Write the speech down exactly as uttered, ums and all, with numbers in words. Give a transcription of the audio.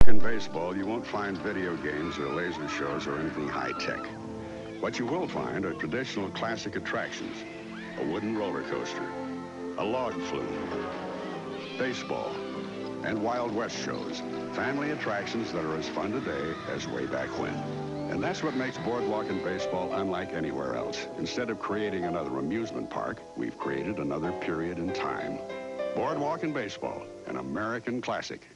In baseball, you won't find video games or laser shows or anything high-tech. What you will find are traditional classic attractions, a wooden roller coaster, a log flume, baseball, and Wild West shows, family attractions that are as fun today as way back when. And that's what makes Boardwalk and Baseball unlike anywhere else. Instead of creating another amusement park, we've created another period in time. Boardwalk and Baseball, an American classic.